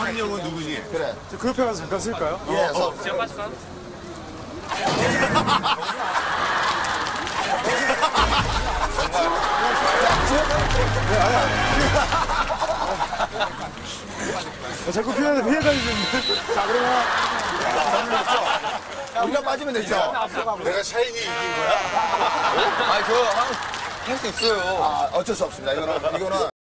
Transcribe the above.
서민영은 누구니? 그래. 그 옆에 가서 잠깐 쓸까요? 예, 지금 빠질까요? 자꾸 피해 다니시는데. 자, 그러면. 우리가 빠지면 되죠? 내가 샤이니 이긴 거야? 아, 저 할 수 있어요. 아, 어쩔 수 없습니다. 이거는